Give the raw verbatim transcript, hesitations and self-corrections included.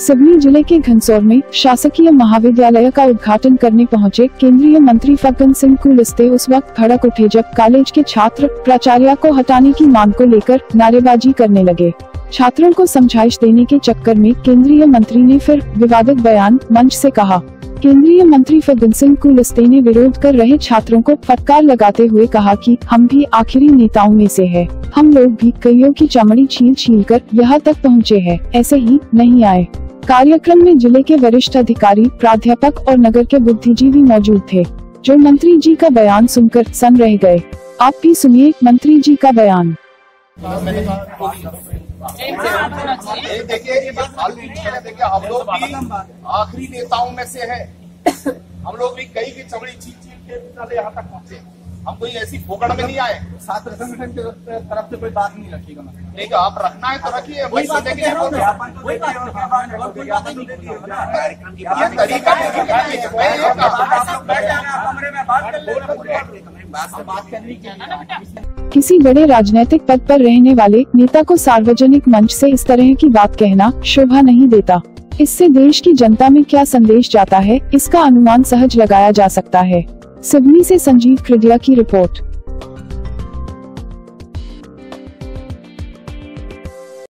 सिवनी जिले के घनसौर में शासकीय महाविद्यालय का उद्घाटन करने पहुंचे केंद्रीय मंत्री फग्गन सिंह कुलस्ते उस वक्त भड़क उठे जब कॉलेज के छात्र प्राचार्य को हटाने की मांग को लेकर नारेबाजी करने लगे। छात्रों को समझाइश देने के चक्कर में केंद्रीय मंत्री ने फिर विवादित बयान मंच से कहा। केंद्रीय मंत्री फग्गन सिंह कुलस्ते ने विरोध कर रहे छात्रों को फटकार लगाते हुए कहा कि हम भी आखिरी नेताओं में से हैं। हम लोग भी कईयों की चमड़ी छील छील कर यहाँ तक पहुँचे हैं, ऐसे ही नहीं आए। कार्यक्रम में जिले के वरिष्ठ अधिकारी, प्राध्यापक और नगर के बुद्धिजीवी मौजूद थे, जो मंत्री जी का बयान सुनकर सन रह गए। आप भी सुनिए मंत्री जी का बयान। देखिए ये बात देखिए हम लोग भी आखिरी नेताओं में से है। हम लोग भी कई की चमड़ी छील छील के यहाँ तक पहुँचे। हम कोई ऐसी फोकड़ में नहीं आए। छात्र संगठन की तरफ से कोई बात नहीं रखिएगा। नहीं, आप रखना है तो रखिए। वही बात है कि किसी बड़े राजनीतिक पद पर रहने वाले नेता को सार्वजनिक मंच से इस तरह की बात कहना शोभा नहीं देता। इससे देश की जनता में क्या संदेश जाता है, इसका अनुमान सहज लगाया जा सकता है। सिवनी से संजीव कृडिया की रिपोर्ट।